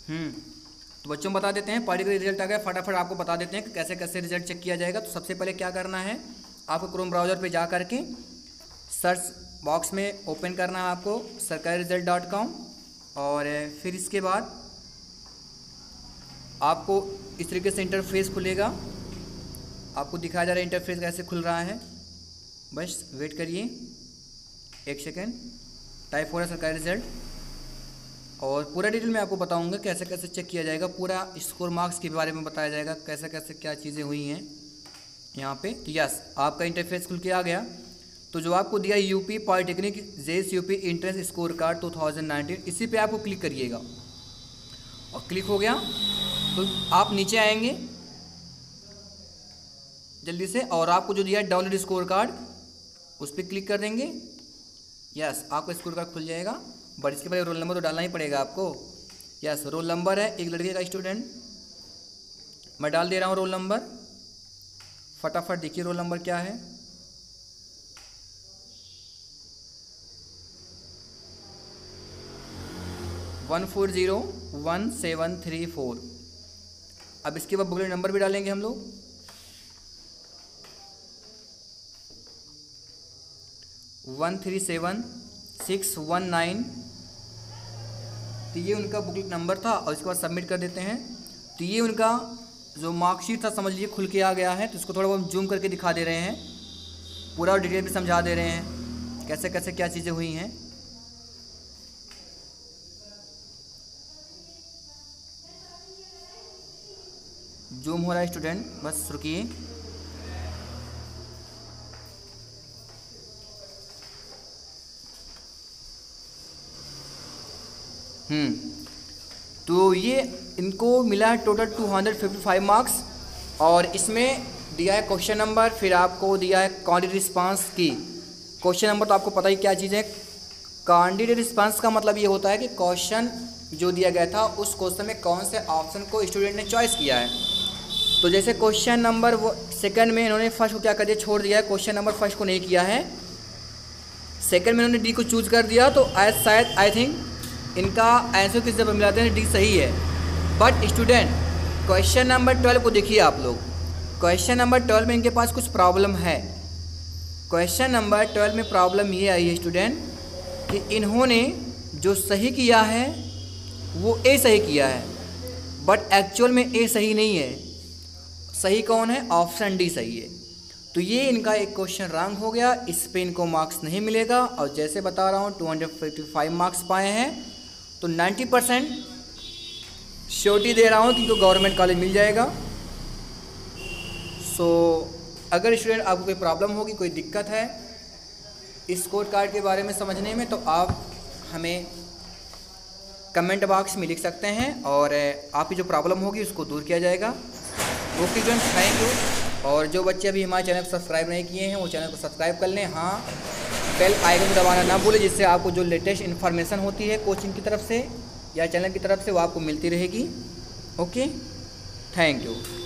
तो बच्चों बता देते हैं, पॉलिटेक्निक रिजल्ट आ गया, फटाफट आपको बता देते हैं कि कैसे कैसे रिजल्ट चेक किया जाएगा। तो सबसे पहले क्या करना है, आपको क्रोम ब्राउज़र पे जा करके सर्च बॉक्स में ओपन करना है आपको sarkariresult.com, और फिर इसके बाद आपको इस तरीके से इंटरफेस खुलेगा। आपको दिखाया जा रहा है इंटरफेस कैसे खुल रहा है, बस वेट करिए 1 सेकेंड। टाइप हो रहा है सरकारी रिजल्ट, और पूरा डिटेल में आपको बताऊंगा कैसे कैसे चेक किया जाएगा। पूरा स्कोर मार्क्स के बारे में बताया जाएगा, कैसे कैसे क्या चीज़ें हुई हैं यहाँ पे। तो यस, आपका इंटरफेस खुल के आ गया। तो जो आपको दिया यूपी पॉलिटेक्निक जेस यूपी एंट्रेंस स्कोर कार्ड 2019, इसी पे आपको क्लिक करिएगा, और क्लिक हो गया तो आप नीचे आएंगे जल्दी से, और आपको जो दिया है डाउनलोड स्कोर कार्ड उस पर क्लिक कर देंगे। यस, आपका स्कोर कार्ड खुल जाएगा, बट इसके बाद रोल नंबर तो डालना ही पड़ेगा आपको। यस, रोल नंबर है एक लड़के का स्टूडेंट, मैं डाल दे रहा हूँ रोल नंबर। फटाफट देखिए रोल नंबर क्या है। वन 401734। अब इसके बाद बुकलेट नंबर भी डालेंगे हम लोग। वन 137,619। तो ये उनका बुकलेट नंबर था, और इसके बाद सबमिट कर देते हैं। तो ये उनका जो मार्कशीट था समझ लीजिए खुल के आ गया है। तो इसको थोड़ा बहुत जूम करके दिखा दे रहे हैं, पूरा डिटेल भी समझा दे रहे हैं कैसे कैसे क्या चीज़ें हुई हैं। जूम हो रहा है स्टूडेंट, बस रुकिए। तो ये इनको मिला है टोटल 255 मार्क्स, और इसमें दिया है क्वेश्चन नंबर, फिर आपको दिया है कैंडिडेट रिस्पांस की। क्वेश्चन नंबर तो आपको पता ही क्या चीज़ है। कैंडिडेट रिस्पांस का मतलब ये होता है कि क्वेश्चन जो दिया गया था उस क्वेश्चन में कौन से ऑप्शन को स्टूडेंट ने चॉइस किया है। तो जैसे क्वेश्चन नंबर वो सेकंड में इन्होंने फर्स्ट को क्या कर दिया, छोड़ दिया है, क्वेश्चन नंबर फर्स्ट को नहीं किया है, सेकंड में इन्होंने डी को चूज कर दिया। तो शायद आई थिंक इनका आंसर किस जब मिलाते हैं डी सही है। बट स्टूडेंट क्वेश्चन नंबर 12 को देखिए आप लोग, क्वेश्चन नंबर 12 में इनके पास कुछ प्रॉब्लम है। क्वेश्चन नंबर 12 में प्रॉब्लम ये आई है स्टूडेंट कि इन्होंने जो सही किया है वो ए सही किया है, बट एक्चुअल में ए सही नहीं है। सही कौन है, ऑप्शन डी सही है। तो ये इनका एक क्वेश्चन रॉन्ग हो गया, इस पे इनको मार्क्स नहीं मिलेगा। और जैसे बता रहा हूँ 255 मार्क्स पाए हैं, तो 90% श्योरिटी दे रहा हूँ कि इनको गवर्नमेंट कॉलेज मिल जाएगा। सो अगर स्टूडेंट आपको कोई प्रॉब्लम होगी, कोई दिक्कत है इस स्कोर कार्ड के बारे में समझने में, तो आप हमें कमेंट बॉक्स में लिख सकते हैं, और आपकी जो प्रॉब्लम होगी उसको दूर किया जाएगा। Okay student, thank you. और जो बच्चे अभी हमारे चैनल को सब्सक्राइब नहीं किए हैं वो चैनल को सब्सक्राइब कर लें। हाँ, बेल आइकन को दबाना ना भूलें, जिससे आपको जो लेटेस्ट इन्फॉर्मेशन होती है कोचिंग की तरफ से या चैनल की तरफ से वो आपको मिलती रहेगी। Okay, thank you.